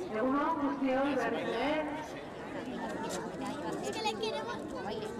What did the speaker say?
Egunon guztioi berriz ere. Es que le queremos.